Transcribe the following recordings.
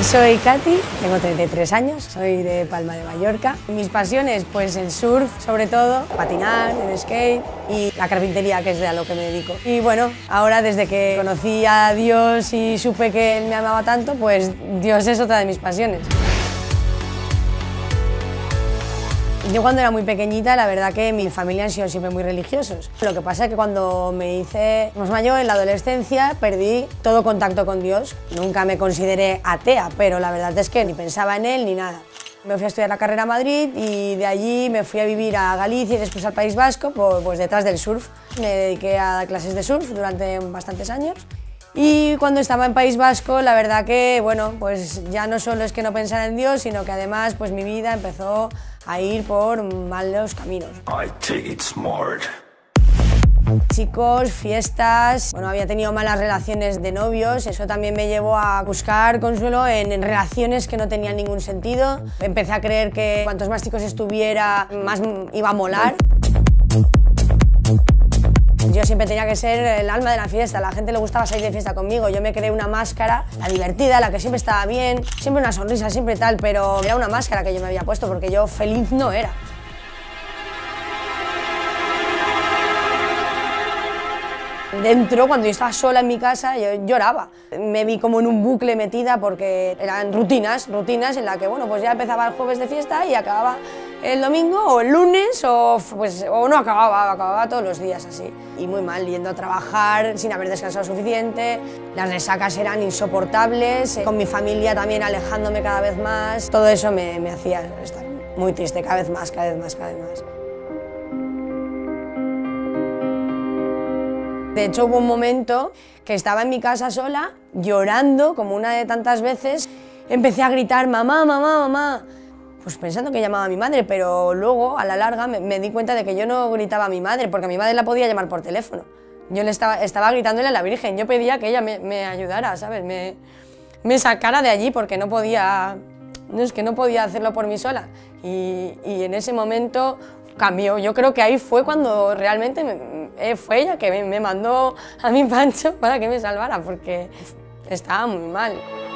Soy Katy, tengo 33 años, soy de Palma de Mallorca. Mis pasiones, pues el surf, sobre todo, patinar, el skate y la carpintería, que es a lo que me dedico. Y bueno, ahora desde que conocí a Dios y supe que Él me amaba tanto, pues Dios es otra de mis pasiones. Yo cuando era muy pequeñita, la verdad que mi familia han sido siempre muy religiosos. Lo que pasa es que cuando me hice más mayor, en la adolescencia, perdí todo contacto con Dios. Nunca me consideré atea, pero la verdad es que ni pensaba en Él ni nada. Me fui a estudiar la carrera a Madrid y de allí me fui a vivir a Galicia y después al País Vasco, pues detrás del surf. Me dediqué a dar clases de surf durante bastantes años. Y cuando estaba en País Vasco, la verdad que, bueno, pues ya no solo es que no pensara en Dios, sino que además pues mi vida empezó a ir por malos caminos. Chicos, fiestas, bueno, había tenido malas relaciones de novios, eso también me llevó a buscar consuelo en relaciones que no tenían ningún sentido. Empecé a creer que cuantos más chicos estuviera, más iba a molar. Yo siempre tenía que ser el alma de la fiesta, a la gente le gustaba salir de fiesta conmigo, yo me creé una máscara, la divertida, la que siempre estaba bien, siempre una sonrisa, siempre tal, pero era una máscara que yo me había puesto porque yo feliz no era. Dentro, cuando yo estaba sola en mi casa, yo lloraba. Me vi como en un bucle metida porque eran rutinas en las que, bueno, pues ya empezaba el jueves de fiesta y acababa el domingo o el lunes o no acababa todos los días así. Y muy mal, yendo a trabajar sin haber descansado suficiente, las resacas eran insoportables, con mi familia también alejándome cada vez más. Todo eso me hacía estar muy triste cada vez más. De hecho, hubo un momento que estaba en mi casa sola, llorando, como una de tantas veces. Empecé a gritar, mamá, mamá, mamá, pues pensando que llamaba a mi madre, pero luego, a la larga, me di cuenta de que yo no gritaba a mi madre, porque a mi madre la podía llamar por teléfono. Yo estaba gritándole a la Virgen, yo pedía que ella me ayudara, ¿sabes? Me sacara de allí, porque no podía hacerlo por mí sola. Y en ese momento cambió. Yo creo que ahí fue cuando realmente fue ella que me mandó a mi Pancho para que me salvara, porque estaba muy mal.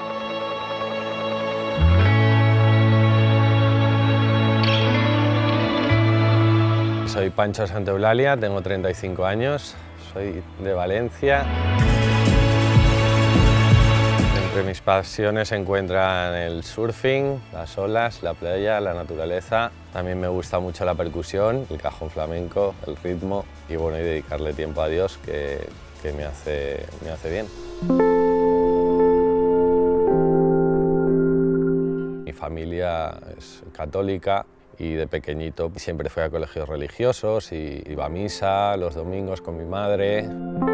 Soy Pancho Santaeulalia, tengo 35 años, soy de Valencia. Entre mis pasiones se encuentran el surfing, las olas, la playa, la naturaleza. También me gusta mucho la percusión, el cajón flamenco, el ritmo y bueno, y dedicarle tiempo a Dios que me hace bien. Mi familia es católica y de pequeñito siempre fui a colegios religiosos y iba a misa los domingos con mi madre.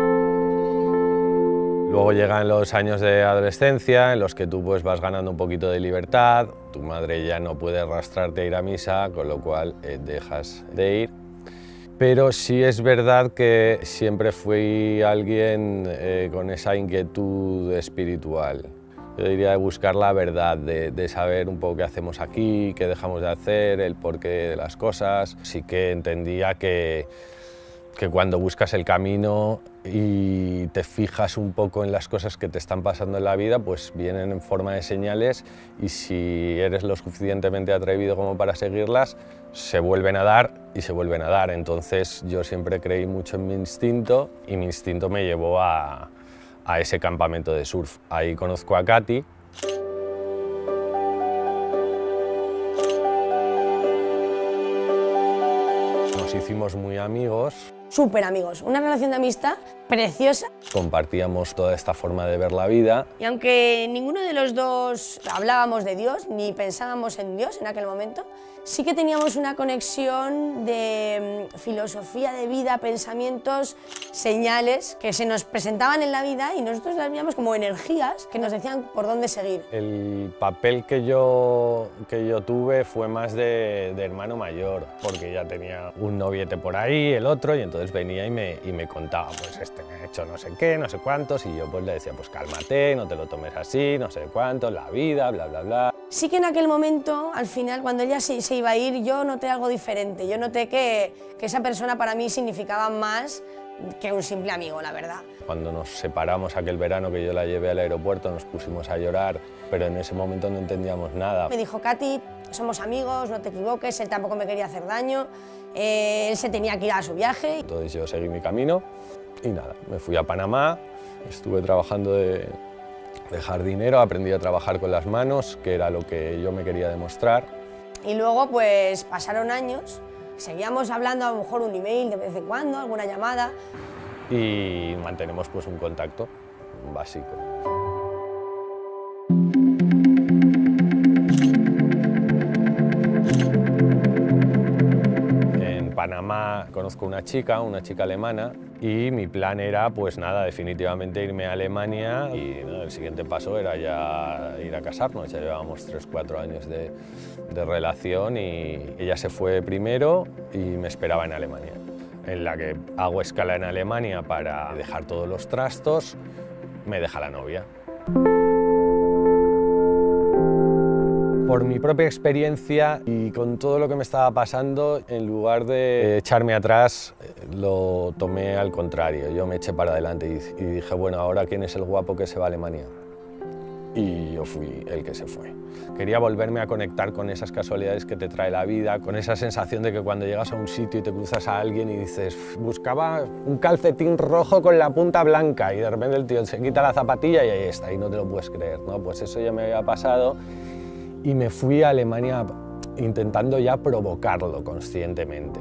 Luego llegan los años de adolescencia en los que tú pues, vas ganando un poquito de libertad, tu madre ya no puede arrastrarte a ir a misa, con lo cual dejas de ir. Pero sí es verdad que siempre fui alguien con esa inquietud espiritual. Yo diría de buscar la verdad, de saber un poco qué hacemos aquí, qué dejamos de hacer, el porqué de las cosas. Sí que entendía que cuando buscas el camino y te fijas un poco en las cosas que te están pasando en la vida, pues vienen en forma de señales y si eres lo suficientemente atrevido como para seguirlas, se vuelven a dar y se vuelven a dar. Entonces yo siempre creí mucho en mi instinto y mi instinto me llevó a ese campamento de surf. Ahí conozco a Katy. Nos hicimos muy amigos. Súper amigos, una relación de amistad preciosa. Compartíamos toda esta forma de ver la vida. Y aunque ninguno de los dos hablábamos de Dios, ni pensábamos en Dios en aquel momento, sí que teníamos una conexión de filosofía de vida, pensamientos, señales que se nos presentaban en la vida y nosotros las veíamos como energías que nos decían por dónde seguir. El papel que yo tuve fue más de hermano mayor, porque ya tenía un noviete por ahí, el otro, y entonces venía y me contaba, pues este me ha hecho no sé qué, no sé cuántos, y yo pues le decía, pues cálmate, no te lo tomes así, no sé cuánto, la vida, bla, bla, bla. Sí que en aquel momento, al final, cuando ella se iba a ir, yo noté algo diferente. Yo noté que esa persona para mí significaba más que un simple amigo, la verdad. Cuando nos separamos aquel verano que yo la llevé al aeropuerto nos pusimos a llorar, pero en ese momento no entendíamos nada. Me dijo, Katy, somos amigos, no te equivoques, él tampoco me quería hacer daño, él se tenía que ir a su viaje. Entonces yo seguí mi camino y nada, me fui a Panamá, estuve trabajando de jardinero, aprendí a trabajar con las manos, que era lo que yo me quería demostrar. Y luego pues pasaron años, seguíamos hablando, a lo mejor un email de vez en cuando, alguna llamada. Y mantenemos pues un contacto básico. En Panamá conozco una chica alemana, y mi plan era, pues nada, definitivamente irme a Alemania y ¿no? El siguiente paso era ya ir a casarnos. Ya llevábamos 3-4 años de relación y ella se fue primero y me esperaba en Alemania, en la que hago escala en Alemania para dejar todos los trastos, me deja la novia. Por mi propia experiencia y con todo lo que me estaba pasando, en lugar de echarme atrás, lo tomé al contrario. Yo me eché para adelante y dije, bueno, ahora ¿quién es el guapo que se va a Alemania? Y yo fui el que se fue. Quería volverme a conectar con esas casualidades que te trae la vida, con esa sensación de que cuando llegas a un sitio y te cruzas a alguien y dices, buscaba un calcetín rojo con la punta blanca, y de repente el tío se quita la zapatilla y ahí está, y no te lo puedes creer, ¿no? Pues eso ya me había pasado. Y me fui a Alemania intentando ya provocarlo conscientemente.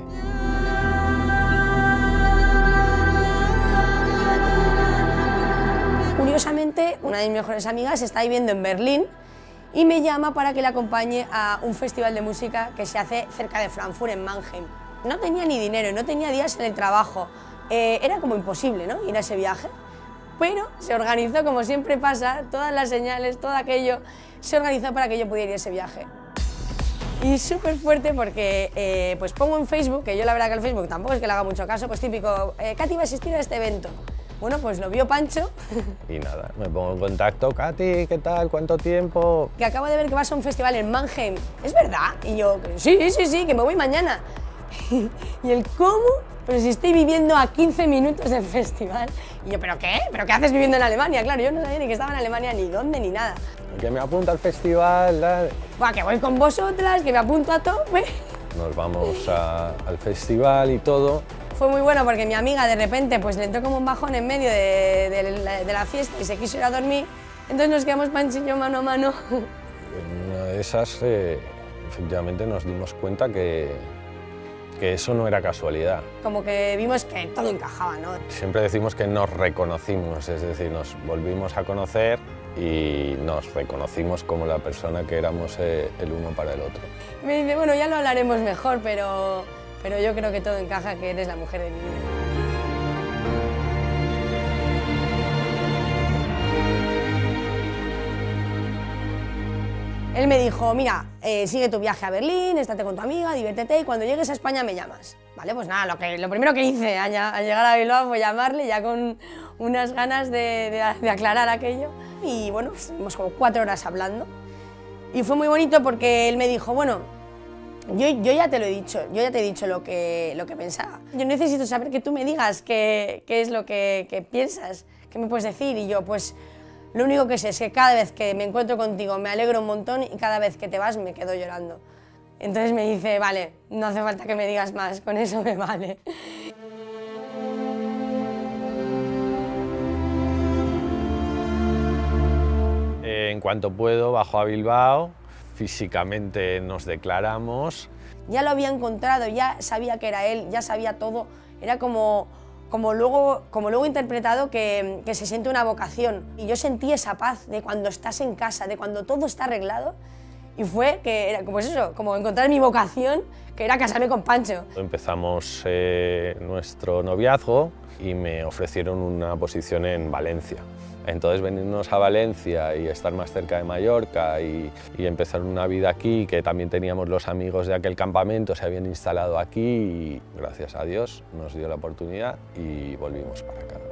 Curiosamente, una de mis mejores amigas está viviendo en Berlín y me llama para que la acompañe a un festival de música que se hace cerca de Frankfurt, en Mannheim. No tenía ni dinero, no tenía días en el trabajo, era como imposible, ¿no?, ir a ese viaje. Pero se organizó, como siempre pasa, todas las señales, todo aquello, se organizó para que yo pudiera ir a ese viaje. Y súper fuerte porque pues pongo en Facebook, que yo la verdad que el Facebook tampoco es que le haga mucho caso, pues típico, Katy va a asistir a este evento. Bueno, pues lo vio Pancho. Y nada, me pongo en contacto, Katy, ¿qué tal? ¿Cuánto tiempo? Que acabo de ver que vas a un festival en Mannheim, ¿es verdad? Y yo, sí, que me voy mañana. Y el ¿cómo? Pero si estoy viviendo a 15 minutos del festival. Y yo, ¿pero qué? ¿Pero qué haces viviendo en Alemania? Claro, yo no sabía ni que estaba en Alemania, ni dónde, ni nada. Que me apunta al festival, dale. Buah, que voy con vosotras, que me apunto a tope. Nos vamos al festival y todo. Fue muy bueno porque mi amiga de repente pues le entró como un bajón en medio de la fiesta y se quiso ir a dormir. Entonces nos quedamos Pancho y yo mano a mano. En una de esas, efectivamente, nos dimos cuenta que eso no era casualidad. Como que vimos que todo encajaba, ¿no? Siempre decimos que nos reconocimos, es decir, nos volvimos a conocer y nos reconocimos como la persona que éramos el uno para el otro. Me dice, bueno, ya lo hablaremos mejor, pero yo creo que todo encaja, que eres la mujer de mi vida. Él me dijo, mira, sigue tu viaje a Berlín, estate con tu amiga, diviértete y cuando llegues a España me llamas. Vale, pues nada, lo primero que hice al llegar a Bilbao fue llamarle, ya con unas ganas de aclarar aquello. Y bueno, estuvimos como 4 horas hablando. Y fue muy bonito porque él me dijo, bueno, yo ya te lo he dicho, yo ya te he dicho lo que pensaba. Yo necesito saber que tú me digas qué es lo que piensas, qué me puedes decir. Y yo, pues, lo único que sé es que cada vez que me encuentro contigo me alegro un montón y cada vez que te vas me quedo llorando. Entonces me dice, vale, no hace falta que me digas más, con eso me vale. En cuanto puedo, bajo a Bilbao, físicamente nos declaramos. Ya lo había encontrado, ya sabía que era él, ya sabía todo. Era como luego interpretado que se siente una vocación. Y yo sentí esa paz de cuando estás en casa, de cuando todo está arreglado. Y fue que era como eso, como encontrar mi vocación, que era casarme con Pancho. Empezamos nuestro noviazgo y me ofrecieron una posición en Valencia. Entonces venirnos a Valencia y estar más cerca de Mallorca y empezar una vida aquí, que también teníamos los amigos de aquel campamento, se habían instalado aquí y gracias a Dios nos dio la oportunidad y volvimos para acá.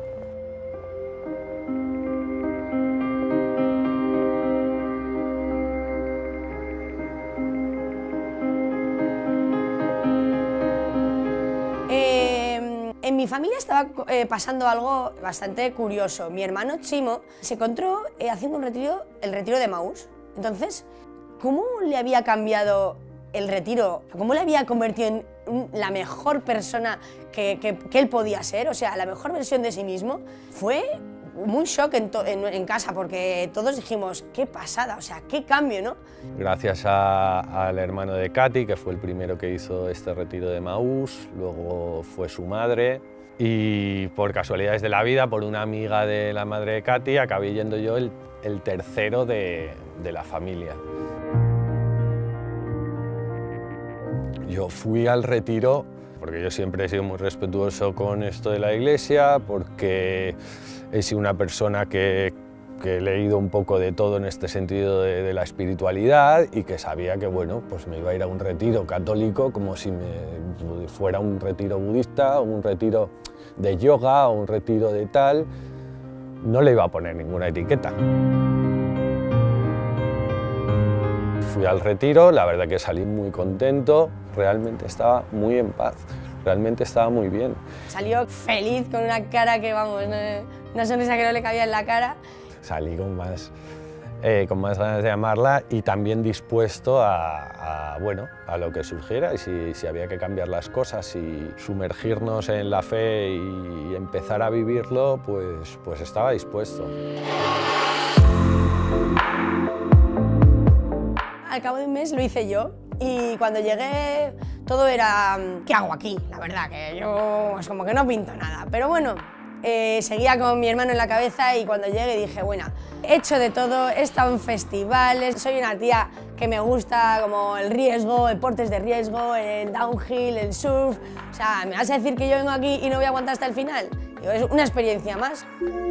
En mi familia estaba pasando algo bastante curioso. Mi hermano Chimo se encontró haciendo un retiro, el retiro de Emaús. Entonces, ¿cómo le había cambiado el retiro? ¿Cómo le había convertido en la mejor persona que él podía ser? O sea, la mejor versión de sí mismo. Fue un shock en casa, porque todos dijimos, qué pasada, o sea, qué cambio, ¿no? Gracias al hermano de Katy, que fue el primero que hizo este retiro de Emaús, luego fue su madre, y por casualidades de la vida, por una amiga de la madre de Katy, acabé yendo yo el tercero de la familia. Yo fui al retiro porque yo siempre he sido muy respetuoso con esto de la iglesia, porque he sido una persona que he leído un poco de todo en este sentido de la espiritualidad, y que sabía que bueno, pues me iba a ir a un retiro católico como si fuera un retiro budista, o un retiro de yoga, o un retiro de tal. No le iba a poner ninguna etiqueta. Fui al retiro, la verdad que salí muy contento, realmente estaba muy en paz, realmente estaba muy bien. Salió feliz, con una cara que, vamos, una sonrisa que no le cabía en la cara. Salí con más ganas de amarla, y también dispuesto a lo que surgiera, y si había que cambiar las cosas y sumergirnos en la fe y empezar a vivirlo, pues estaba dispuesto. Al cabo de un mes lo hice yo, y cuando llegué todo era, ¿qué hago aquí? La verdad, que yo pues como que no pinto nada, pero bueno, seguía con mi hermano en la cabeza, y cuando llegué dije, bueno, he hecho de todo, he estado en festivales, soy una tía que me gusta como el riesgo, deportes de riesgo, el downhill, el surf, o sea, ¿me vas a decir que yo vengo aquí y no voy a aguantar hasta el final? Digo, es una experiencia más.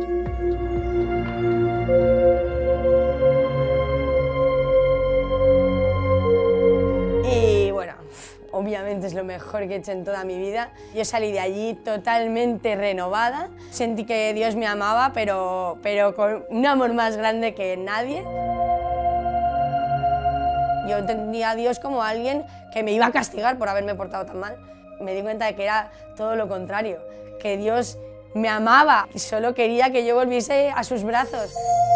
Y bueno, obviamente es lo mejor que he hecho en toda mi vida. Yo salí de allí totalmente renovada. Sentí que Dios me amaba, pero con un amor más grande que nadie. Yo entendía a Dios como alguien que me iba a castigar por haberme portado tan mal. Me di cuenta de que era todo lo contrario, que Dios me amaba y solo quería que yo volviese a sus brazos.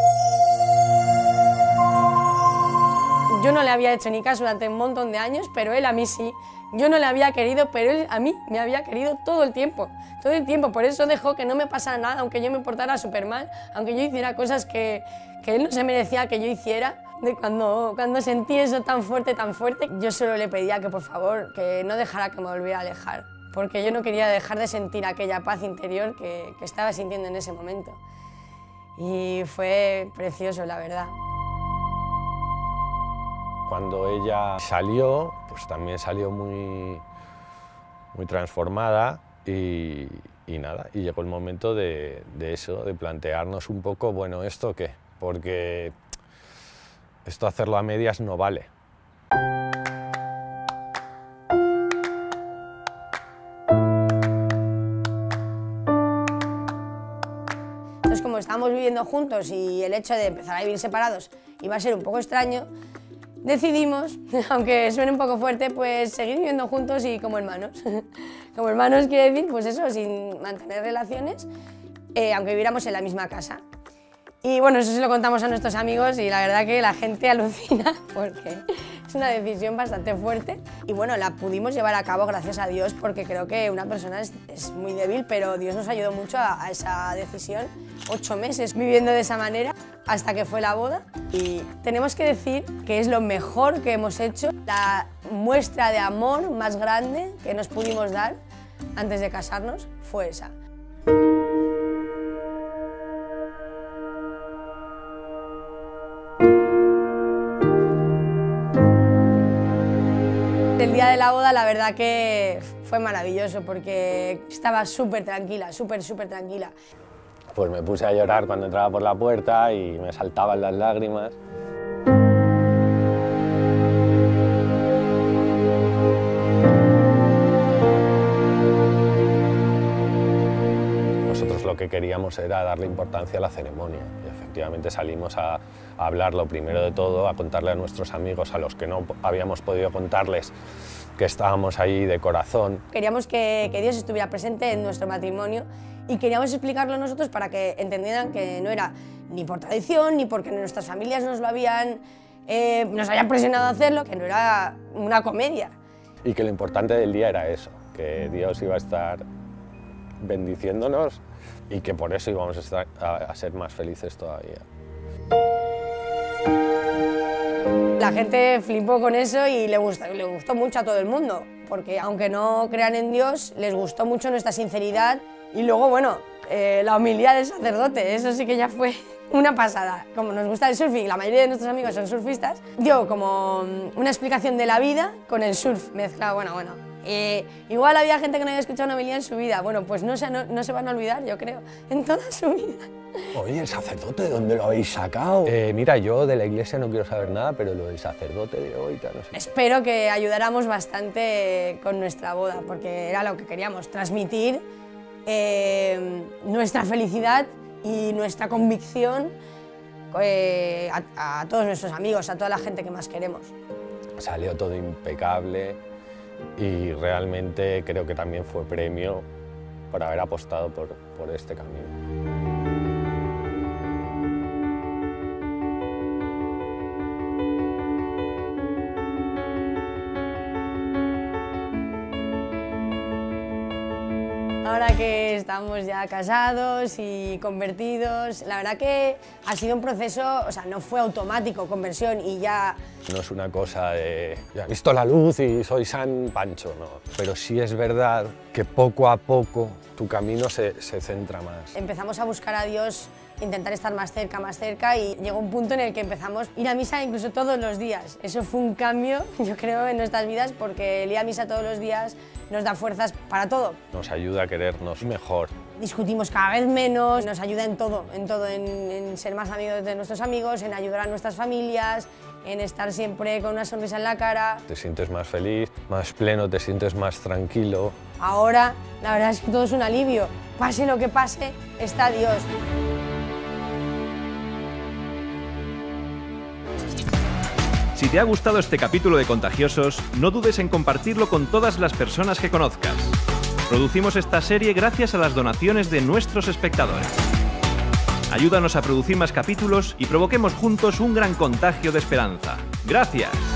Yo no le había hecho ni caso durante un montón de años, pero él a mí sí. Yo no le había querido, pero él a mí me había querido todo el tiempo. Todo el tiempo, por eso dejó que no me pasara nada, aunque yo me portara súper mal, aunque yo hiciera cosas que él no se merecía que yo hiciera. De cuando sentí eso tan fuerte, yo solo le pedía que por favor, que no dejara que me volviera a alejar, porque yo no quería dejar de sentir aquella paz interior que estaba sintiendo en ese momento. Y fue precioso, la verdad. Cuando ella salió, pues también salió muy transformada, y nada, y llegó el momento de eso, de plantearnos un poco, bueno, ¿esto qué? Porque esto hacerlo a medias no vale. Entonces, como estábamos viviendo juntos y el hecho de empezar a vivir separados iba a ser un poco extraño, decidimos, aunque suene un poco fuerte, pues seguir viviendo juntos y como hermanos. Como hermanos quiere decir, pues eso, sin mantener relaciones, aunque viviéramos en la misma casa. Y bueno, eso se lo contamos a nuestros amigos, y la verdad que la gente alucina, porque es una decisión bastante fuerte. Y bueno, la pudimos llevar a cabo gracias a Dios, porque creo que una persona es muy débil, pero Dios nos ayudó mucho a esa decisión. 8 meses viviendo de esa manera, hasta que fue la boda. Y tenemos que decir que es lo mejor que hemos hecho, la muestra de amor más grande que nos pudimos dar antes de casarnos fue esa. El día de la boda, la verdad que fue maravilloso, porque estaba súper tranquila, súper tranquila. Pues me puse a llorar cuando entraba por la puerta y me saltaban las lágrimas. Nosotros lo que queríamos era darle importancia a la ceremonia. Y efectivamente salimos a hablar lo primero de todo, a contarle a nuestros amigos, a los que no habíamos podido contarles, que estábamos ahí de corazón. Queríamos que Dios estuviera presente en nuestro matrimonio y queríamos explicarlo nosotros para que entendieran que no era ni por tradición, ni porque nuestras familias nos habían presionado a hacerlo, que no era una comedia. Y que lo importante del día era eso, que Dios iba a estar bendiciéndonos y que por eso íbamos a ser más felices todavía. La gente flipó con eso y le gustó mucho a todo el mundo, porque aunque no crean en Dios, les gustó mucho nuestra sinceridad y luego, bueno, la humildad del sacerdote, eso sí que ya fue una pasada. Como nos gusta el surfing, la mayoría de nuestros amigos son surfistas, dio como una explicación de la vida con el surf mezclado, bueno. Igual había gente que no había escuchado una homilía en su vida, bueno, pues no se van a olvidar, yo creo, en toda su vida. Oye, ¿el sacerdote de dónde lo habéis sacado? Mira, yo de la iglesia no quiero saber nada, pero lo del sacerdote de hoy, no sé. Espero que ayudáramos bastante con nuestra boda, porque era lo que queríamos, transmitir nuestra felicidad y nuestra convicción a todos nuestros amigos, a toda la gente que más queremos. Salió todo impecable y realmente creo que también fue premio por haber apostado por este camino. Ahora que estamos ya casados y convertidos, la verdad que ha sido un proceso, o sea, no fue automático, conversión y ya... No es una cosa de, ya he visto la luz y soy San Pancho, no. Pero sí es verdad que poco a poco tu camino se centra más. Empezamos a buscar a Dios, intentar estar más cerca y llegó un punto en el que empezamos a ir a misa incluso todos los días. Eso fue un cambio, yo creo, en nuestras vidas porque el ir a misa todos los días nos da fuerzas para todo. Nos ayuda a querernos mejor. Discutimos cada vez menos, nos ayuda en todo, en ser más amigos de nuestros amigos, en ayudar a nuestras familias, en estar siempre con una sonrisa en la cara. Te sientes más feliz, más pleno, te sientes más tranquilo. Ahora, la verdad es que todo es un alivio. Pase lo que pase, está Dios. Si te ha gustado este capítulo de Contagiosos, no dudes en compartirlo con todas las personas que conozcas. Producimos esta serie gracias a las donaciones de nuestros espectadores. Ayúdanos a producir más capítulos y provoquemos juntos un gran contagio de esperanza. ¡Gracias!